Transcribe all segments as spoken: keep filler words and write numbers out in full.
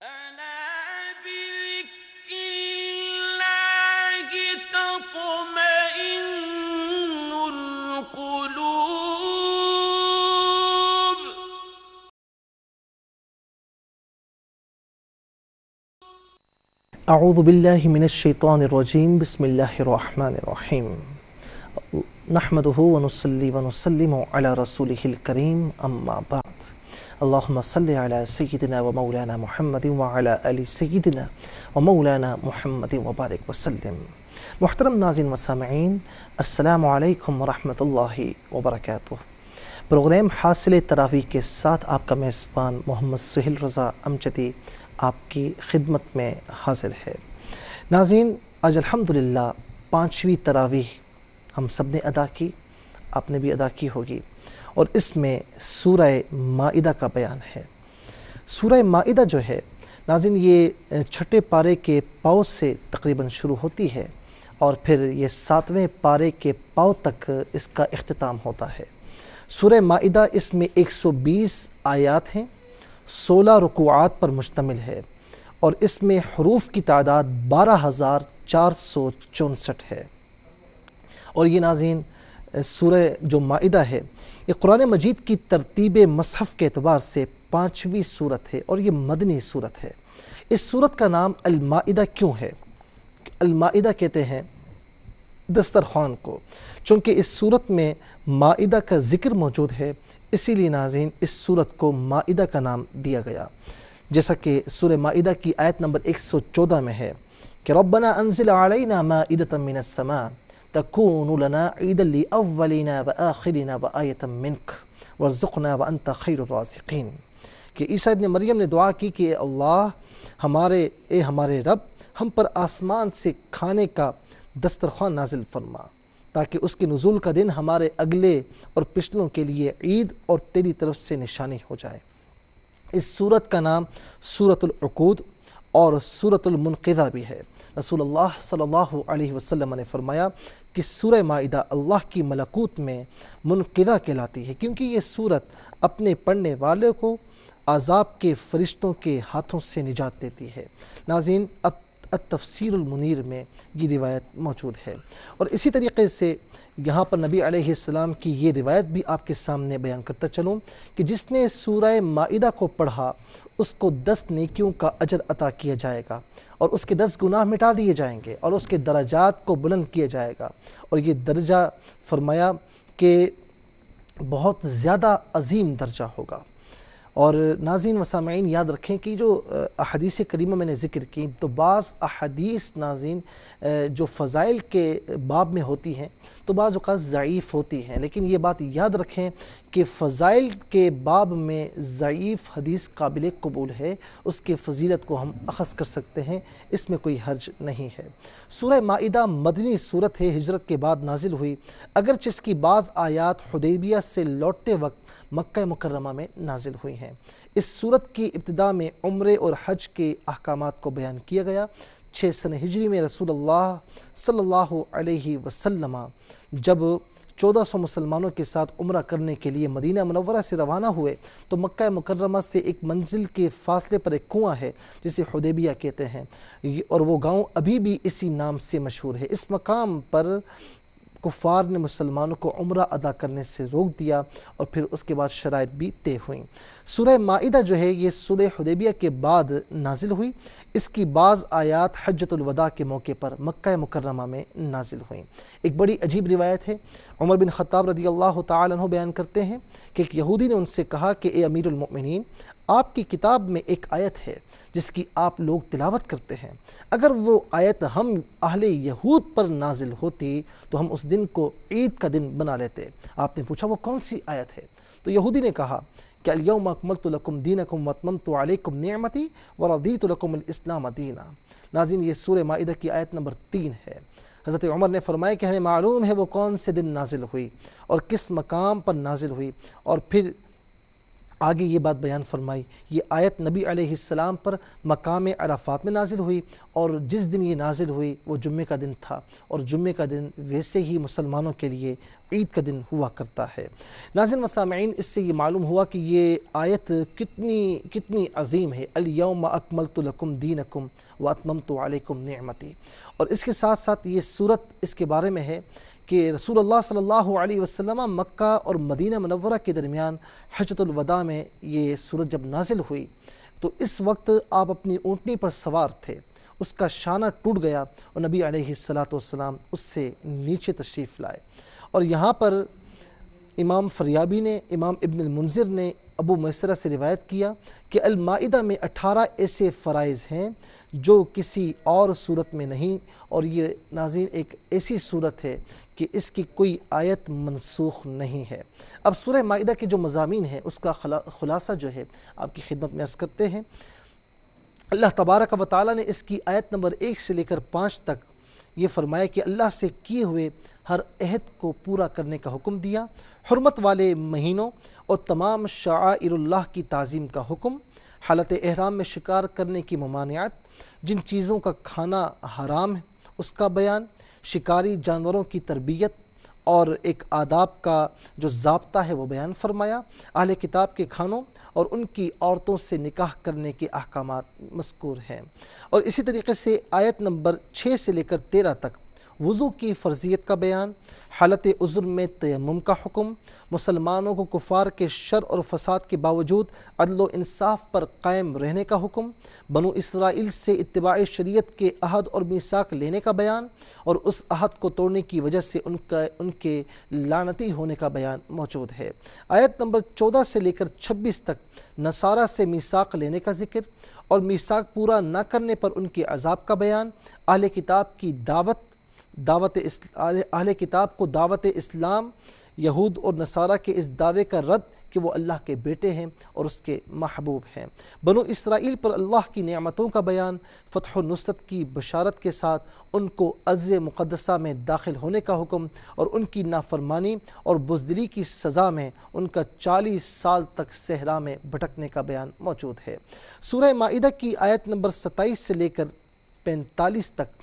اعوذ باللہ من الشیطان الرجیم بسم اللہ الرحمن الرحیم نحمدہ ونصلی ونسلم علی رسولہ الکریم اما بعد اللہم صلی علی سیدنا و مولانا محمد وعلی آل سیدنا و مولانا محمد وبارک وسلم۔ محترم ناظرین و سامعین، السلام علیکم ورحمۃ اللہ وبرکاتہ۔ پروگرام حاصل تراویح کے ساتھ آپ کا میزبان محمد سہیل رضا امجدی آپ کی خدمت میں حاضر ہے۔ ناظرین، آج الحمدللہ پانچویں تراویح ہم سب نے ادا کی، آپ نے بھی ادا کی ہوگی، اور اس میں سورہ مائدہ کا بیان ہے۔ سورہ مائدہ جو ہے ناظرین، یہ چھٹے پارے کے پاؤ سے تقریباً شروع ہوتی ہے اور پھر یہ ساتویں پارے کے پاؤ تک اس کا اختتام ہوتا ہے۔ سورہ مائدہ اس میں ایک سو بیس آیات ہیں، سولہ رکوعات پر مشتمل ہے، اور اس میں حروف کی تعداد بارہ ہزار چار سو چونسٹھ ہے۔ اور یہ ناظرین سورہ جو مائدہ ہے یہ قرآن مجید کی ترتیب مصحف کے اعتبار سے پانچویں سورت ہے اور یہ مدنی سورت ہے۔ اس سورت کا نام المائدہ کیوں ہے؟ المائدہ کہتے ہیں دسترخوان کو، چونکہ اس سورت میں مائدہ کا ذکر موجود ہے، اسی لیے ناظرین اس سورت کو مائدہ کا نام دیا گیا۔ جیسا کہ سورہ مائدہ کی آیت نمبر ایک سو چودہ میں ہے کہ ربنا انزل علینا مائدة من السماء تکون لنا عیدا لأولنا وآخرنا وآیة منک وارزقنا وانت خیر الرازقین، کہ عیسیٰ ابن مریم نے دعا کی کہ اے اللہ ہمارے اے ہمارے رب ہم پر آسمان سے کھانے کا دسترخوان نازل فرما، تاکہ اس کے نزول کا دن ہمارے اگلے اور پچھلوں کے لیے عید اور تیری طرف سے نشانی ہو جائے۔ اس سورت کا نام سورۃ العقود اور سورۃ المنقذہ بھی ہے۔ رسول اللہ صلی اللہ علیہ وسلم نے فرمایا کہ سورہ مائدہ اللہ کی ملکوت میں منقذہ کہلاتی ہے، کیونکہ یہ سورت اپنے پڑھنے والے کو عذاب کے فرشتوں کے ہاتھوں سے نجات دیتی ہے۔ ناظرین، اب التفسیر المنیر میں یہ روایت موجود ہے، اور اسی طریقے سے یہاں پر نبی علیہ السلام کی یہ روایت بھی آپ کے سامنے بیان کرتا چلوں کہ جس نے سورہ مائدہ کو پڑھا اس کو دس نیکیوں کا اجر عطا کیا جائے گا، اور اس کے دس گناہ مٹا دیے جائیں گے، اور اس کے درجات کو بلند کیا جائے گا، اور یہ درجہ فرمایا کہ بہت زیادہ عظیم درجہ ہوگا۔ اور ناظرین و سامعین یاد رکھیں کہ جو احادیث کریمہ میں نے ذکر کی، تو بعض احادیث ناظرین جو فضائل کے باب میں ہوتی ہیں تو بعض اوقات ضعیف ہوتی ہیں، لیکن یہ بات یاد رکھیں کہ فضائل کے باب میں ضعیف حدیث قابل قبول ہے، اس کے فضیلت کو ہم اخذ کر سکتے ہیں، اس میں کوئی حرج نہیں ہے۔ سورہ مائدہ مدنی سورت ہے، ہجرت کے بعد نازل ہوئی، اگرچہ اس کی بعض آیات حدیبیہ سے لوٹتے وقت مکہ مکرمہ میں نازل ہوئی ہیں۔ اس سورت کی ابتدا میں عمرے اور حج کے احکامات کو بیان کیا گیا۔ چھ سن ہجری میں رسول اللہ صلی اللہ علیہ وسلم جب چودہ سو مسلمانوں کے ساتھ عمرہ کرنے کے لیے مدینہ منورہ سے روانہ ہوئے تو مکہ مکرمہ سے ایک منزل کے فاصلے پر ایک کنواں ہے جسے حدیبیہ کہتے ہیں، اور وہ گاؤں ابھی بھی اسی نام سے مشہور ہے۔ اس مقام پر کفار نے مسلمانوں کو عمرہ ادا کرنے سے روک دیا، اور پھر اس کے بعد شرائط بھی طے ہوئیں۔ سورہ مائدہ جو ہے یہ صلح حدیبیہ کے بعد نازل ہوئی، اس کی بعض آیات حجۃ الوداع کے موقع پر مکہ مکرمہ میں نازل ہوئیں۔ ایک بڑی عجیب روایت ہے، عمر بن خطاب رضی اللہ تعالیٰ عنہ بیان کرتے ہیں کہ ایک یہودی نے ان سے کہا کہ اے امیر المؤمنین، آپ کی کتاب میں ایک آیت ہے جس کی آپ لوگ تلاوت کرتے ہیں، اگر وہ آیت ہم اہل یہود پر نازل ہوتی تو ہم اس دن کو عید کا دن بنا لیتے۔ آپ نے پوچھا وہ کون سی آیت ہے؟ تو یہودی نے کہا کہ الیوم اکملت لکم دینکم واتممت علیکم نعمتی ورضیت لکم الاسلام دینا۔ ناظرین، یہ سورہ مائدہ کی آیت نمبر تین ہے۔ حضرت عمر نے فرمایا کہ ہمیں معلوم ہے وہ کون سے دن نازل ہوئی اور کس مقام پر نازل ہوئی، اور پھر آگے یہ بات بیان فرمائی۔ یہ آیت نبی علیہ السلام پر مقام عرفات میں نازل ہوئی، اور جس دن یہ نازل ہوئی وہ جمعے کا دن تھا، اور جمعے کا دن ویسے ہی مسلمانوں کے لیے عید کا دن ہوا کرتا ہے۔ ناظرین و سامعین، اس سے یہ معلوم ہوا کہ یہ آیت کتنی کتنی عظیم ہے۔ الیوم اکملت لکم دینکم واتممت علیکم نعمتی، اور اس کے ساتھ ساتھ یہ صورت اس کے بارے میں ہے کہ رسول اللہ صلی اللہ علیہ وسلم مکہ اور مدینہ منورہ کے درمیان حجۃ الوداع میں یہ صورت جب نازل ہوئی تو اس وقت آپ اپنی اونٹنی پر سوار تھے، اس کا شانہ ٹوٹ گیا اور نبی علیہ الصلاۃ والسلام اس سے نیچے تشریف لائے۔ اور یہاں پر امام فریابی نے، امام ابن المنذر نے ابو میسرہ سے روایت کیا کہ المائدہ میں اٹھارہ ایسے فرائض ہیں جو کسی اور صورت میں نہیں، اور یہ ناظرین ایک ایسی صورت ہے کہ اس کی کوئی آیت منسوخ نہیں ہے۔ اب سورہ مائدہ کے جو مضامین ہیں اس کا خلاصہ جو ہے آپ کی خدمت میں عرض کرتے ہیں۔ اللہ تبارک و تعالیٰ نے اس کی آیت نمبر ایک سے لے کر پانچ تک یہ فرمایا کہ اللہ سے کیے ہوئے ہر عہد کو پورا کرنے کا حکم دیا، حرمت والے مہینوں اور تمام شعائر اللہ کی تعظیم کا حکم، حالت احرام میں شکار کرنے کی ممانعت، جن چیزوں کا کھانا حرام ہے اس کا بیان، شکاری جانوروں کی تربیت اور ایک آداب کا جو ضابطہ ہے وہ بیان فرمایا، اہل کتاب کے کھانوں اور ان کی عورتوں سے نکاح کرنے کے احکامات مذکور ہیں۔ اور اسی طریقے سے آیت نمبر چھ سے لے کر تیرہ تک وضو کی فرضیت کا بیان، حالت عذر میں تیمم کا حکم، مسلمانوں کو کفار کے شر اور فساد کے باوجود عدل و انصاف پر قائم رہنے کا حکم، بنو اسرائیل سے اتباع شریعت کے عہد اور میثاق لینے کا بیان، اور اس عہد کو توڑنے کی وجہ سے ان کا ان کے لعنتی ہونے کا بیان موجود ہے۔ آیت نمبر چودہ سے لے کر چھبیس تک نصارہ سے میثاق لینے کا ذکر اور میثاق پورا نہ کرنے پر ان کے عذاب کا بیان، اہل کتاب کی دعوت دعوت اہل کتاب کو دعوت اسلام، یہود اور نصارہ کے اس دعوے کا رد کہ وہ اللہ کے بیٹے ہیں اور اس کے محبوب ہیں، بنو اسرائیل پر اللہ کی نعمتوں کا بیان، فتح و نصرت کی بشارت کے ساتھ ان کو ارض مقدسہ میں داخل ہونے کا حکم، اور ان کی نافرمانی اور بزدلی کی سزا میں ان کا چالیس سال تک صحرا میں بھٹکنے کا بیان موجود ہے۔ سورہ مائدہ کی آیت نمبر ستائیس سے لے کر پینتالیس تک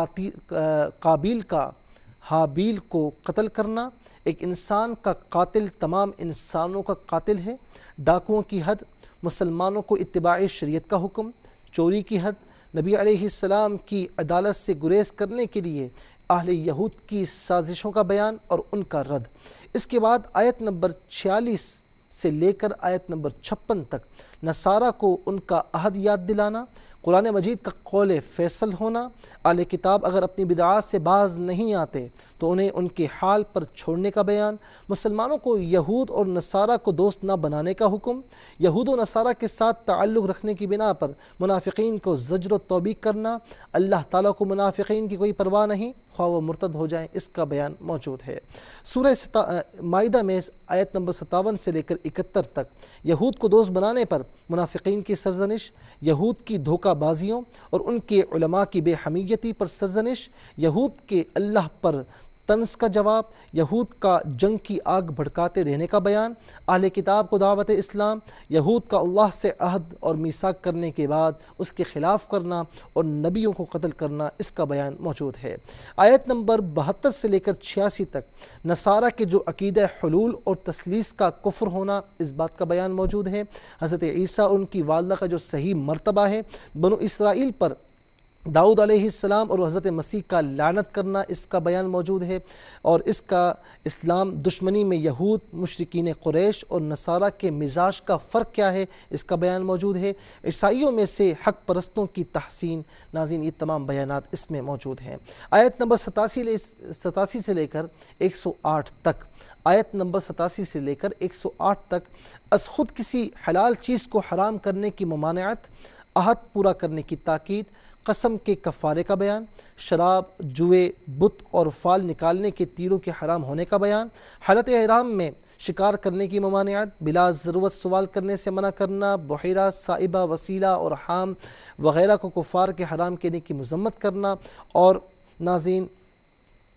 قابیل کا حابیل کو قتل کرنا، ایک انسان کا قاتل تمام انسانوں کا قاتل ہے، ڈاکوؤں کی حد، مسلمانوں کو اتباع شریعت کا حکم، چوری کی حد، نبی علیہ السلام کی عدالت سے گریز کرنے کے لیے اہل یہود کی سازشوں کا بیان اور ان کا رد۔ اس کے بعد آیت نمبر چھیالیس سے لے کر آیت نمبر چھپن تک نصارہ کو ان کا عہد یاد دلانا، قرآن مجید کا قول فیصل ہونا، اہل کتاب اگر اپنی بدعات سے باز نہیں آتے تو انہیں ان کے حال پر چھوڑنے کا بیان، مسلمانوں کو یہود اور نصارہ کو دوست نہ بنانے کا حکم، یہود و نصارہ کے ساتھ تعلق رکھنے کی بنا پر منافقین کو زجر و توبیخ کرنا، اللہ تعالیٰ کو منافقین کی کوئی پرواہ نہیں خواہ وہ مرتد ہو جائیں، اس کا بیان موجود ہے۔ سورہ مائدہ میں آیت نمبر ستاون سے لے کر اکہتر تک یہود کو دوست بنانے پر منافقین کی سرزنش، یہود کی دھوکہ بازیوں اور ان کے علماء کی بے حمیتی پر سرزنش، یہود کے اللہ پر طنز کا جواب، یہود کا جنگ کی آگ بھڑکاتے رہنے کا بیان، اہل کتاب کو دعوت اسلام، یہود کا اللہ سے عہد اور میثاق کرنے کے بعد اس کے خلاف کرنا اور نبیوں کو قتل کرنا، اس کا بیان موجود ہے۔ آیت نمبر بہتر سے لے کر چھیاسی تک نصارہ کے جو عقیدہ حلول اور تثلیث کا کفر ہونا، اس بات کا بیان موجود ہے۔ حضرت عیسیٰ اور ان کی والدہ کا جو صحیح مرتبہ ہے، بنو اسرائیل پر داؤد علیہ السلام اور حضرت مسیح کا لعنت کرنا، اس کا بیان موجود ہے، اور اس کا اسلام دشمنی میں یہود، مشرکین قریش اور نصارہ کے مزاج کا فرق کیا ہے، اس کا بیان موجود ہے۔ عیسائیوں میں سے حق پرستوں کی تحسین، ناظرین یہ تمام بیانات اس میں موجود ہیں۔ آیت نمبر ستاسی ستاسی سے لے کر ایک سو آٹھ تک آیت نمبر ستاسی سے لے کر ایک سو آٹھ تک از خود کسی حلال چیز کو حرام کرنے کی ممانعت، عہد پورا کرنے کی تاکید، قسم کے کفارے کا بیان، شراب، جوئے، بت اور فال نکالنے کے تیروں کے حرام ہونے کا بیان، حالت احرام میں شکار کرنے کی ممانعت، بلا ضرورت سوال کرنے سے منع کرنا، بحیرہ، سائبہ، وسیلہ اور حام وغیرہ کو کفار کے حرام کرنے کی مذمت کرنا، اور ناظرین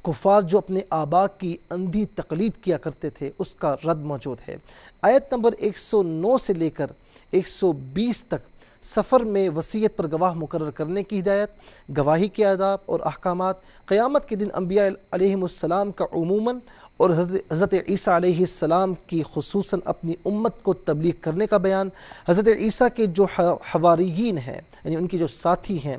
کفار جو اپنے آبا کی اندھی تقلید کیا کرتے تھے اس کا رد موجود ہے۔ آیت نمبر ایک سو نو سے لے کر ایک سو بیس تک سفر میں وصیت پر گواہ مقرر کرنے کی ہدایت، گواہی کے آداب اور احکامات، قیامت کے دن انبیاء علیہ السلام کا عموماً اور حضرت عیسیٰ علیہ السلام کی خصوصاً اپنی امت کو تبلیغ کرنے کا بیان، حضرت عیسیٰ کے جو حواریین ہیں یعنی ان کے جو ساتھی ہیں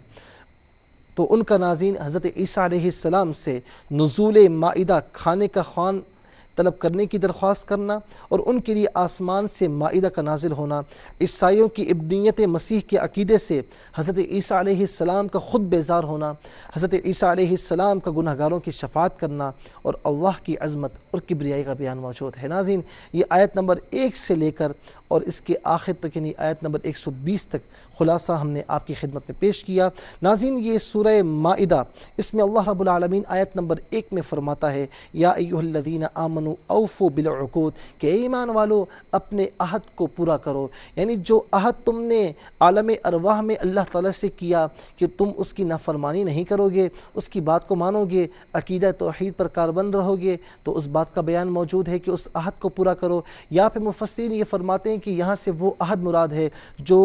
تو ان کا ناظرین حضرت عیسیٰ علیہ السلام سے نزول مائدہ کھانے کا خوان طلب کرنے کی درخواست کرنا اور ان کے لیے آسمان سے مائدہ کا نازل ہونا، عیسائیوں کی ابنیت مسیح کے عقیدے سے حضرت عیسیٰ علیہ السلام کا خود بیزار ہونا، حضرت عیسیٰ علیہ السلام کا گناہ گاروں کی شفاعت کرنا اور اللہ کی عظمت اور کبریائی کا بیان موجود ہے۔ ناظرین یہ آیت نمبر ایک سے لے کر اور اس کے آخر تک یعنی آیت نمبر ایک سو بیس تک خلاصہ ہم نے آپ کی خدمت میں پیش کیا۔ ناظرین یہ سورہ مائدہ، اس میں اللہ رب العالمین آیت نمبر ایک میں فرماتا ہے یا ایھا الذین آمنوا اوفوا بالعقود کہ اے ایمان والو اپنے عہد کو پورا کرو، یعنی جو عہد تم نے عالم ارواح میں اللہ تعالیٰ سے کیا کہ تم اس کی نافرمانی نہیں کرو گے، اس کی بات کو مانو گے، عقیدہ توحید پر کاربند رہو گے، تو اس بات کا بیان موجود ہے کہ اس عہد کو پورا کرو۔ یا پھر مفسرین یہ فرماتے ہیں کہ یہاں سے وہ عہد مراد ہے جو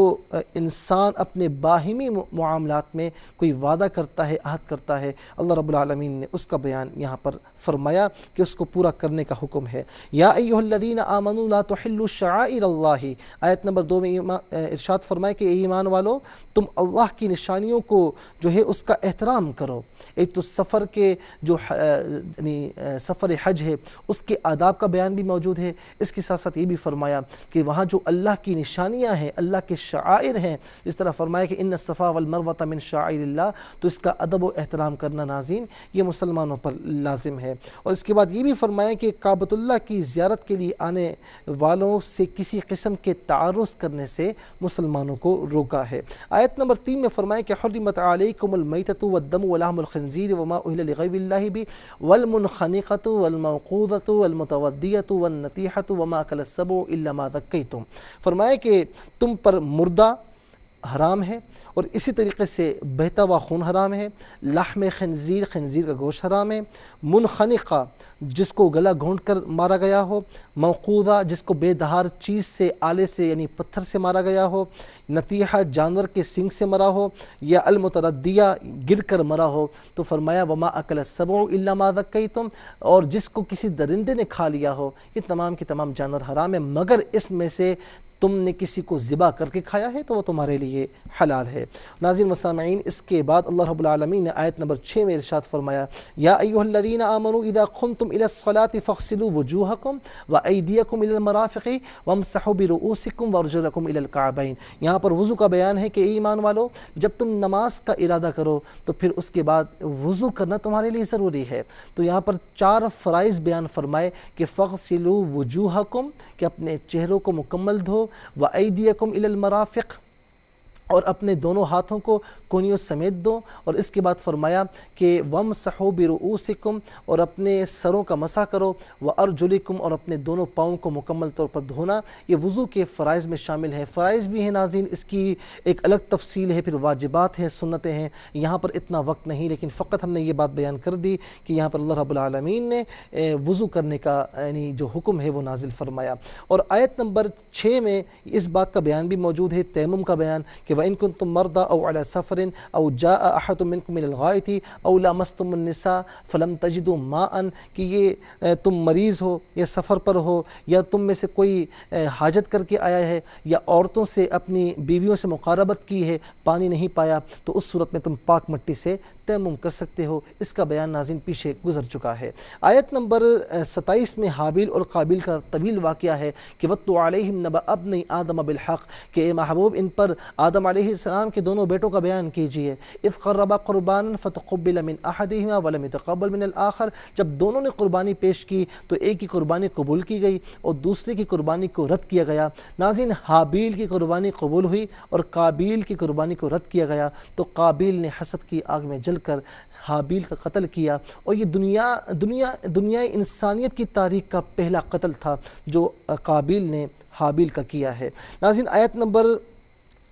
انسان اپنے باہمی معاملات میں کوئی وعدہ کرتا ہے، عہد کرتا ہے، اللہ رب العالمین نے اس کا بیان یہاں پر فرمایا کہ اس کو پورا کرنے کا حکم ہے۔ یا ایھا الذین آمنوا لا تحلوا شعائر اللہ، آیت نمبر دو میں ارشاد فرمایا کہ اے ایمان والو تم اللہ کی نشانیوں کو جو ہے اس کا احترام کرو۔ ایک تو سفر کے جو یعنی سفر حج ہے اس کے آداب کا بیان بھی موجود ہے، اس کے ساتھ ساتھ یہ بھی فرمایا کہ وہاں جو اللہ کی نشانیاں ہیں، اللہ کے شعائر ہیں، اس طرح فرمایا کہ ان الصفا والمروہ من شعائر اللہ، تو اس کا ادب و احترام کرنا ناظرین یہ مسلمانوں پر لازم ہے۔ اور اس کے بعد یہ بھی فرمایا کہ کعبۃ اللہ کی زیارت کے لیے آنے والوں سے کسی قسم کے تعرض کرنے سے مسلمانوں کو روکا ہے۔ آیت نمبر تین میں فرمایا کہ حرمت علیکم المیتۃ والدم ولحم الخنزیر وما اہل لغیر اللہ بہ والمنخنقۃ والموقوذۃ والمتودیۃ والنطیحۃ وما اکل السبع الا ما ذکیتم، فرمایا کہ تم پر مردہ حرام ہے اور اسی طریقے سے بہتا ہوا خون حرام ہے، لحم خنزیر خنزیر کا گوشت حرام ہے، منخنقہ جس کو گلا گھونٹ کر مارا گیا ہو، موقوذہ جس کو بے دھار چیز سے آلے سے یعنی پتھر سے مارا گیا ہو، نطیحہ جانور کے سینگ سے مرا ہو، یا المتردیہ گر کر مرا ہو، تو فرمایا وما اکل السبع الا ما ذکیتم، اور جس کو کسی درندے نے کھا لیا ہو، یہ تمام کے تمام جانور حرام ہے مگر اس میں سے تم نے کسی کو ذبح کر کے کھایا ہے تو وہ تمہارے لیے حلال ہے۔ ناظرین و سامعین اس کے بعد اللہ رب العالمین نے آیت نمبر چھ میں ارشاد فرمایا یا ایھا الذین آمنوا اذا قمتم الى الصلاة فاغسلوا وجوہکم وایدیکم الى المرافق وامسحوا برؤوسکم وارجلکم الى الکعبین، یہاں پر وضو کا بیان ہے کہ اے ایمان والو جب تم نماز کا ارادہ کرو تو پھر اس کے بعد وضو کرنا تمہارے لیے ضروری ہے۔ تو یہاں پر چار فرائض بیان فرمائے کہ فاغسلوا وجوہکم کہ اپنے چہروں کو مکمل دھو، وَأَيْدِيَكُمْ إِلَى الْمَرَافِقِ اور اپنے دونوں ہاتھوں کو کونیوں سمیت دو، اور اس کے بعد فرمایا کہ وَامْسَحُوا بِرُؤُوسِكُمْ اور اپنے سروں کا مسح کرو، وَأَرْجُلِكُمْ اور اپنے دونوں پاؤں کو مکمل طور پر دھونا، یہ وضو کے فرائض میں شامل ہے۔ فرائض بھی ہیں ناظرین، اس کی ایک الگ تفصیل ہے، پھر واجبات ہیں، سنتیں ہیں، یہاں پر اتنا وقت نہیں، لیکن فقط ہم نے یہ بات بیان کر دی کہ یہاں پر اللہ رب العالمین نے وضو کرنے کا یعنی جو حکم ہے وہ نازل فرمایا۔ اور آیت نمبر چھ میں اس بات کا بیان بھی موجود ہے، تیمم کا بیان کہ وَإِن كُنتُم مَرْضَىٰ أَوْ عَلَىٰ سَفَرٍ أَوْ جَاءَ أَحَدٌ مِّنكُم مِّنَ الْغَائِطِ أَوْ لَامَسْتُمُ النِّسَاءَ فَلَمْ تَجِدُوا مَاءً کہ یہ تم مریض ہو یا سفر پر ہو یا تم میں سے کوئی حاجت کر کے آیا ہے یا عورتوں سے اپنی بیویوں سے مقاربت کی ہے، پانی نہیں پایا، تو اس صورت میں تم پاک مٹی سے تیمم کر سکتے ہو، اس کا بیان ناظرین پیچھے گزر چکا ہے۔ آیت نمبر ستائیس میں حابیل اور قابیل کا طویل واقعہ ہے کہ وَاتْلُ عَلَيْهِمْ نَبَأَ ابْنَيْ آدَمَ بِالْحَقِّ کہ اے محبوب ان پر آدم علیہ السلام کے دونوں بیٹوں کا بیان کیجئے، اِذْ قَرَّبَا قُرْبَانًا فَتُقُبِّلَ مِنْ أَحَدِهِمَا وَلَمْ يُتَقَبَّلْ مِنَ الْآخَرِ جب دونوں نے قربانی پیش کی تو ایک کی قربانی قبول کی گئی اور دوسرے کی قربانی کو رد کیا گیا۔ ناظرین حابیل کی قربانی قبول ہوئی اور قابیل کی قربانی کو رد کیا گیا، تو قابیل نے حسد کی آگ میں جل کر حابیل کا قتل کیا، اور یہ دنیا دنیا دنیا انسانیت کی تاریخ کا پہلا قتل تھا جو قابیل نے حابیل کا کیا ہے۔ ناظرین آیت نمبر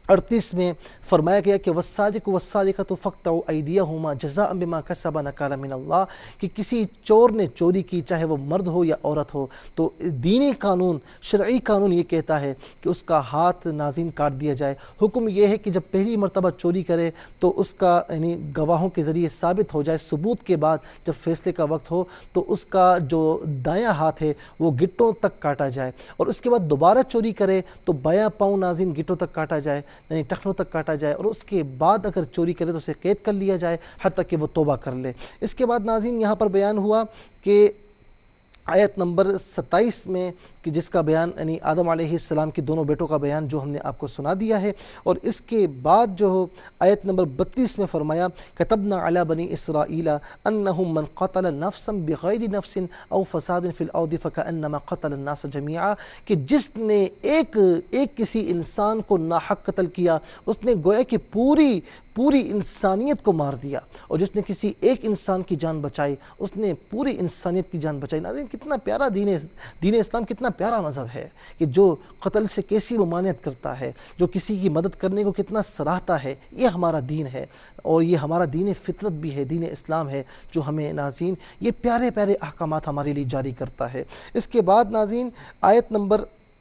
اڑتیس میں فرمایا گیا کہ والسارق والسارقۃ فاقطعوا ایدیہما جزاء بما کسبا نکالا من اللہ، کہ کسی چور نے چوری کی، چاہے وہ مرد ہو یا عورت ہو، تو دینی قانون، شرعی قانون یہ کہتا ہے کہ اس کا ہاتھ ناظرین کاٹ دیا جائے۔ حکم یہ ہے کہ جب پہلی مرتبہ چوری کرے تو اس کا یعنی گواہوں کے ذریعے ثابت ہو جائے، ثبوت کے بعد جب فیصلے کا وقت ہو تو اس کا جو دایاں ہاتھ ہے وہ گٹوں تک کاٹا جائے، اور اس کے بعد دوبارہ چوری کرے تو بایاں پاؤں ناظرین گٹوں تک کاٹا جائے، یعنی ٹخنوں تک کاٹا جائے، اور اس کے بعد اگر چوری کرے تو اسے قید کر لیا جائے حتیٰ کہ وہ توبہ کر لے۔ اس کے بعد ناظرین یہاں پر بیان ہوا کہ آیت نمبر ستائیس میں کہ جس کا بیان یعنی آدم علیہ السلام کی دونوں بیٹوں کا بیان جو ہم نے آپ کو سنا دیا ہے، اور اس کے بعد جو آیت نمبر بتیس میں فرمایا کتبنا علی بنی اسرائیل انہ من قتل نفسا بغیر نفس او فساد فی الارض فکأنما قتل الناس جميعا، کہ جس نے ایک ایک کسی انسان کو ناحق قتل کیا اس نے گویا کہ پوری پوری انسانیت کو مار دیا، اور جس نے کسی ایک انسان کی جان بچائی اس نے پوری انسانیت کی جان بچائی۔ ناظرین کتنا پیارا دین دین اسلام کتنا پیارا مذہب ہے کہ جو قتل سے کیسی ممانعت کرتا ہے، جو کسی کی مدد کرنے کو کتنا سراہتا ہے۔ یہ ہمارا دین ہے، اور یہ ہمارا دین فطرت بھی ہے، دین اسلام ہے جو ہمیں ناظرین یہ پیارے پیارے احکامات ہمارے لیے جاری کرتا ہے۔ اس کے بعد ناظرین آیت نمبر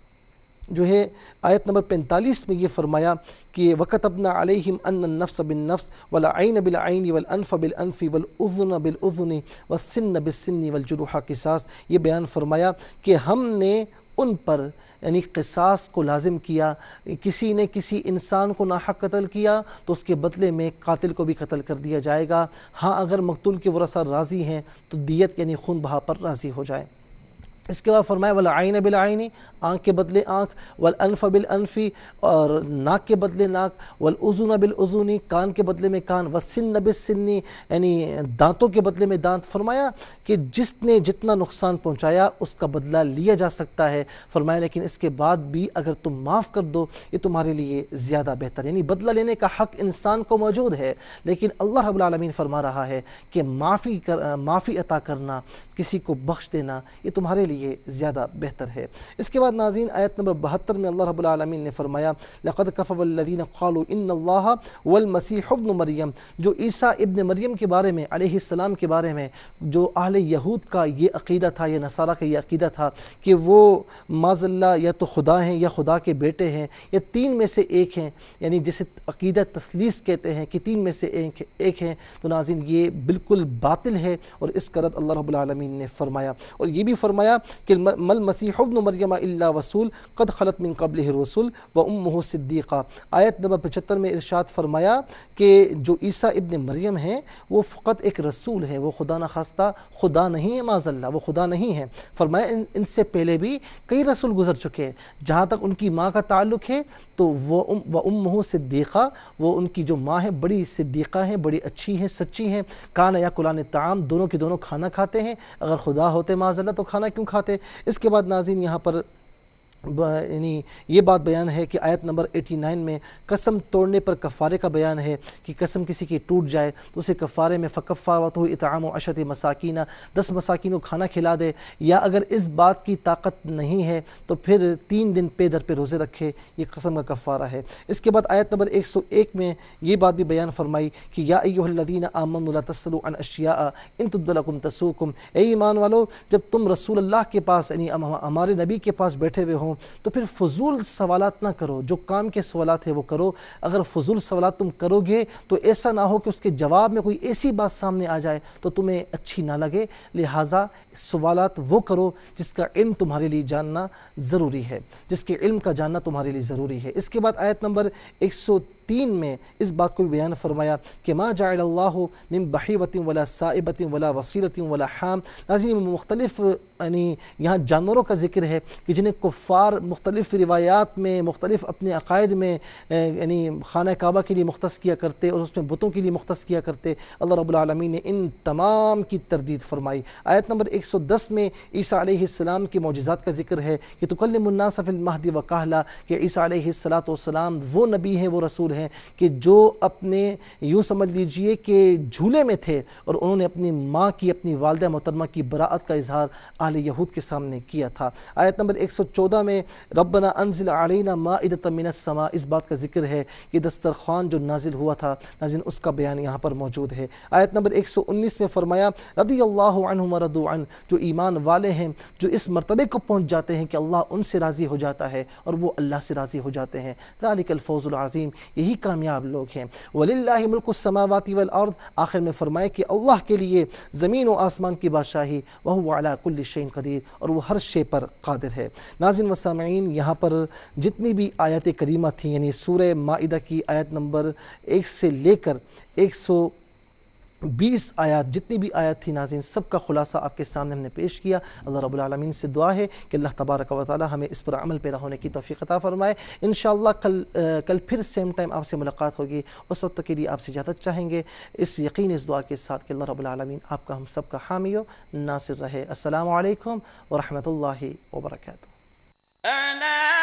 جو ہے آیت نمبر پینتالیس میں یہ فرمایا کہ وَكَتَبْنَا عَلَيْهِمْ أَنَّ النَّفْسَ بِالنَّفْسِ وَالْعَيْنَ بِالْعَيْنِ وَالْأَنْفَ بِالْأَنْفِ وَالْأُذُنَ بِالْأُذُنِ وَالسِّنَّ بِالسِّنِّ وَالْجُرُوحَ قِصَاص، یہ بیان فرمایا کہ ہم نے ان پر یعنی قصاص کو لازم کیا۔ کسی نے کسی انسان کو ناحق قتل کیا تو اس کے بدلے میں قاتل کو بھی قتل کر دیا جائے گا، ہاں اگر مقتول کے ورثہ راضی ہیں تو دیت یعنی خون بہا پر راضی ہو جائے۔ اس کے بعد فرمایا والعین بالعین، آنکھ کے بدلے آنکھ، والانف بالانف، اور ناک کے بدلے ناک، والاذن بالاذن، کان کے بدلے میں کان، والسن بالسن، یعنی دانتوں کے بدلے میں دانت۔ فرمایا کہ جس نے جتنا نقصان پہنچایا اس کا بدلہ لیا جا سکتا ہے، فرمایا لیکن اس کے بعد بھی اگر تم معاف کر دو یہ تمہارے لیے زیادہ بہتر، یعنی بدلہ لینے کا حق انسان کو موجود ہے، لیکن اللہ رب العالمین فرما رہا ہے کہ معافی کر معافی عطا کرنا، کسی کو بخش دینا، یہ تمہارے لیے زیادہ بہتر ہے۔ اس کے بعد ناظرین آیت نمبر بہتر میں اللہ رب العالمین نے فرمایا لَقَدْ كَفَرَ الَّذِينَ قَالُوا إِنَّ اللَّهَ وَالْمَسِيحُ ابْنُ مریم، جو عیسیٰ ابن مریم کے بارے میں علیہ السلام کے بارے میں جو اہل یہود کا یہ عقیدہ تھا، یہ نصارہ کا یہ عقیدہ تھا کہ وہ معاذ اللہ یا تو خدا ہیں یا خدا کے بیٹے ہیں یا تین میں سے ایک ہیں، یعنی جسے عقیدہ تثلیث کہتے ہیں کہ تین میں سے ایک ایک ہیں، تو ناظرین یہ بالکل باطل ہے، اور اس کا رد اللہ رب العالمین نے فرمایا۔ اور یہ بھی فرمایا کہ مل مسیح ابن مریم الا رسول قد خلت من قبلہ الرسل و امہ صدیقہ، آیت نمبر پچہتر میں ارشاد فرمایا کہ جو عیسیٰ ابن مریم ہیں وہ فقط ایک رسول ہے، وہ خدا نخواستہ خدا نہیں ہے، معاذ اللہ وہ خدا نہیں ہے۔ فرمایا ان, ان سے پہلے بھی کئی رسول گزر چکے ہیں، جہاں تک ان کی ماں کا تعلق ہے تو وہ ام و امہ صدیقہ، وہ ان کی جو ماں ہے بڑی صدیقہ ہیں، بڑی اچھی ہیں، سچی ہیں۔ کان یاکلان الطعام، دونوں کے دونوں کھانا کھاتے ہیں، اگر خدا ہوتے معاذ اللہ تو کھانا کیوں کھاتے۔ اس کے بعد ناظرین یہاں پر یعنی یہ بات بیان ہے کہ آیت نمبر نناسی میں قسم توڑنے پر کفارے کا بیان ہے کہ قسم کسی کی ٹوٹ جائے تو اسے کفارے میں فکفارتہ اطعام عشرۃ مساکین، دس مساکین کو کھانا کھلا دے، یا اگر اس بات کی طاقت نہیں ہے تو پھر تین دن پے در پہ روزے رکھے، یہ قسم کا کفارہ ہے۔ اس کے بعد آیت نمبر ایک سو ایک میں یہ بات بھی بیان فرمائی کہ یا ایھا الذین آمنوا لا تسألوا عن اشیاء ان تبد لکم تسؤکم، اے ایمان والو جب تم رسول اللہ کے پاس یعنی ہمارے نبی کے پاس بیٹھے ہوئے ہوں تو پھر فضول سوالات نہ کرو، جو کام کے سوالات ہیں وہ کرو۔ اگر فضول سوالات تم کرو گے تو ایسا نہ ہو کہ اس کے جواب میں کوئی ایسی بات سامنے آ جائے تو تمہیں اچھی نہ لگے، لہٰذا سوالات وہ کرو جس کا علم تمہارے لیے جاننا ضروری ہے، جس کے علم کا جاننا تمہارے لیے ضروری ہے۔ اس کے بعد آیت نمبر ایک سو تین میں اس بات کو بھی بیان فرمایا کہ ما جعل اللہ من بحیرۃ ولا سائبۃ ولا وصیلۃ ولا حام، ناظرین مختلف یعنی یہاں جانوروں کا ذکر ہے کہ جنہیں کفار مختلف روایات میں مختلف اپنے عقائد میں یعنی خانہ کعبہ کے لیے مختص کیا کرتے اور اس میں بتوں کے لیے مختص کیا کرتے، اللہ رب العالمین نے ان تمام کی تردید فرمائی۔ آیت نمبر ایک سو دس میں عیسیٰ علیہ السلام کے معجزات کا ذکر ہے کہ تکلم الناس فی المہد وکہلا، کہ عیسیٰ علیہ السلام وہ نبی ہیں، وہ رسول ہیں کہ جو اپنے یوں سمجھ لیجئے کہ جھولے میں تھے اور انہوں نے اپنی ماں کی اپنی والدہ محترمہ کی براعت کا اظہار اہل یہود کے سامنے کیا تھا۔ آیت نمبر ایک سو چودہ میں ربنا انزل علینا مائدۃ من السماء، اس بات کا ذکر ہے کہ دسترخوان جو نازل ہوا تھا ناظرین اس کا بیان یہاں پر موجود ہے۔ آیت نمبر ایک سو انیس میں فرمایا رضی اللہ عنہم ورضوا عنہ، جو ایمان والے ہیں جو اس مرتبے کو پہنچ جاتے ہیں کہ اللہ ان سے راضی ہو جاتا ہے اور وہ اللہ سے راضی ہو جاتے ہیں، ذالک الفوز العظیم، یہی کامیاب لوگ ہیں۔ وَلِلَّهِ مُلْكُ السَّمَاوَاتِ وَالْأَرْضِ، آخر میں فرمایا کہ اللہ کے لیے زمین و آسمان کی بادشاہی، وَهُوَ عَلَى كُلِّ شَيْءٍ قَدِيرٌ، اور وہ ہر شے پر قادر ہے۔ ناظرین و سامعین، یہاں پر جتنی بھی آیات کریمہ تھیں، یعنی سورہ مائدہ کی آیت نمبر ایک سے لے کر ایک سو بیس آیات، جتنی بھی آیات تھی ناظرین، سب کا خلاصہ آپ کے سامنے ہم نے پیش کیا۔ اللہ رب العالمین سے دعا ہے کہ اللہ تبارک و تعالی ہمیں اس پر عمل پیرا ہونے کی توفیق عطا فرمائے۔ انشاءاللہ کل کل پھر سیم ٹائم آپ سے ملاقات ہوگی، اس وقت کے لیے آپ سے اجازت چاہیں گے، اس یقین اس دعا کے ساتھ کہ اللہ رب العالمین آپ کا ہم سب کا حامی و ناصر رہے۔ السلام علیکم ورحمۃ اللہ وبرکاتہ۔